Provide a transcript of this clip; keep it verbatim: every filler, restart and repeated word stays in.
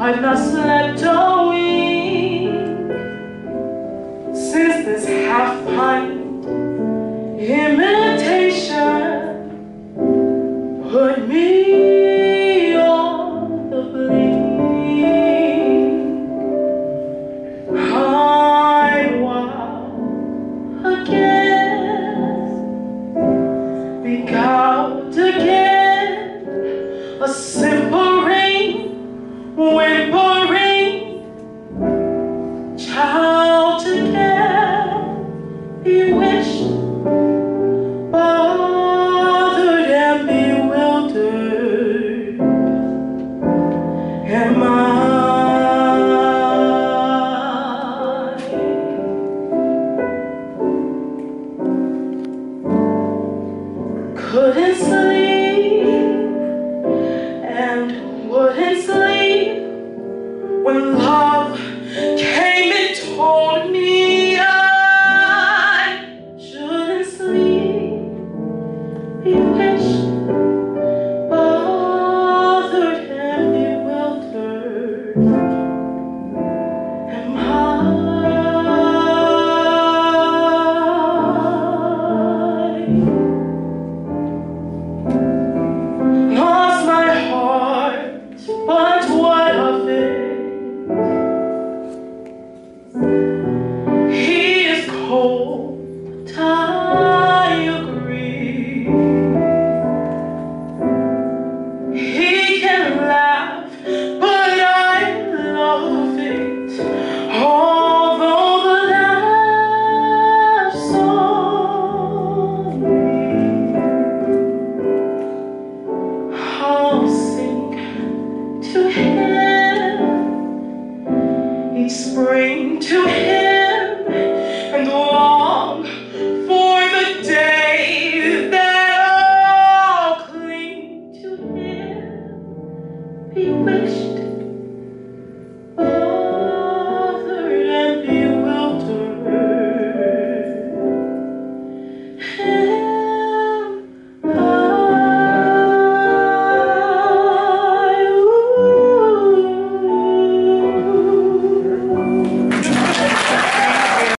I've not slept a week since this half-pint imitation put me on the blink. I'm wild again, beguiled again, a simpering, whimpering child again, bewitched, bothered and bewildered. Am I? Couldn't sleep and wouldn't sleep when love